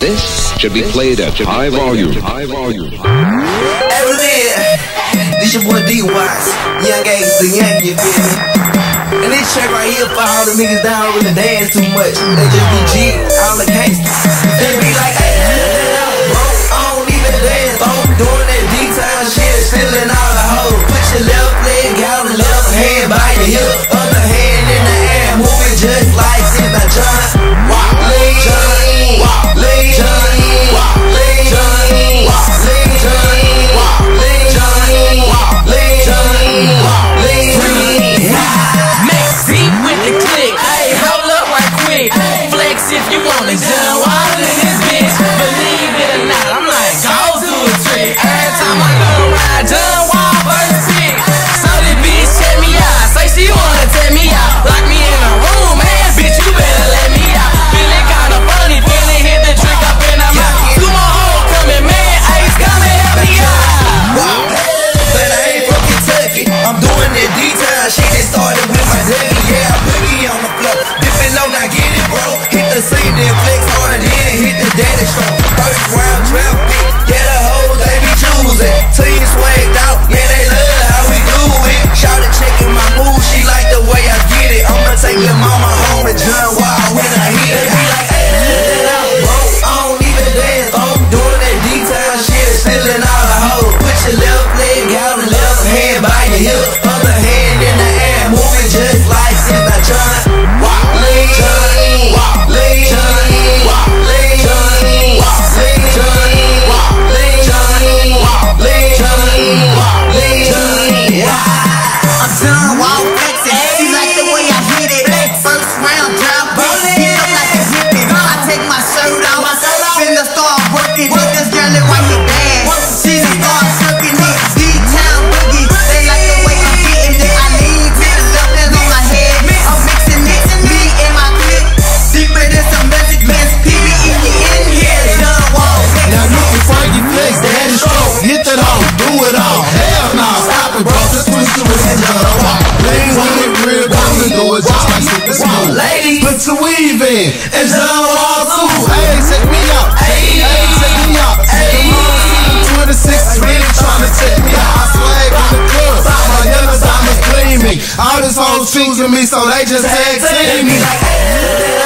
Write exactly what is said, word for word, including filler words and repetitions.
This should be played at high volume. High volume. Hey, what's it? This your boy D Wise, young ass the young, you feel me? And this track right here for all the niggas that don't really dance too much. They just be G, all the gangsters. They be like, hey, bro, I don't even dance, bro. Doing that D-time shit, stealing all the hoes. Put your left leg out, the left hand by your hip, other hand in the air, moving just like Sister John. Walk, lean, John, walk, lean, John, walk, lean, John, walk, lean, John, walk, lean, John, walk, lean, John, walk, lean. Max deep with the click. Hey, hold up right quick. Flex if you want it. Done wild in this bitch. Believe it or not, I'm like, go do a trick. Every time I go ride, done wild first pick. So this bitch check me out. Say she wanna take me out. Lock me in a room, man. Bitch, you better let me out. Feeling kinda funny, feeling hit the trick up in my mouth. Two more hoes coming, man. Ace coming, help me out. But I ain't from Kentucky. I'm doing that D-time shit that started with my daddy. Yeah, I put me on the floor. Dipping low, now get it, bro. Hit the scene, then flex harder, then hit the daddy show. First round draft pick. Yeah, the hoes, they be choosing. Team swagged out, yeah, they love how we do it. Shawty checking my moves, she like the way I get it. I'ma take your mama home and John Wild when I hit it. They be like, hey, let that out, bro. I don't even dance, bro. Doing that D-time shit, stealing all the hoes. Put your left leg out, the left hand by your hip, other hand in the air, moving just like Sister John. Walk, lean, John, walk, lean, John, walk, lean, John, walk, lean, John, walk, lean, John, walk, lean, John, walk, lean, John. I'm done wild flexing. She like the way I hit it. First round drop, hit up like a hippie. I take my shirt off, finna start working it. This girl is white and bad. She just start working it. D-town boogie, they like the way I'm getting it. I lean to the left, hands on my head. I'm mixing it, me and my clip. Deeper than some Mexicans. P B E in here, done wild flexing. Now you can find your flex, daddy stroke. Hit that hoe, do it all. Hell no, stop it, bro. Just switch to it and just walk. Lean with it, real down and do it just like super smooth. Put your weave in and John Wall too. Hey, check me out. Hey, check me out. Hey, twenty-six really trying to check me out. I swag in the club. My yellow diamonds gleaming. All these hoes choosing me, so they just tag team me.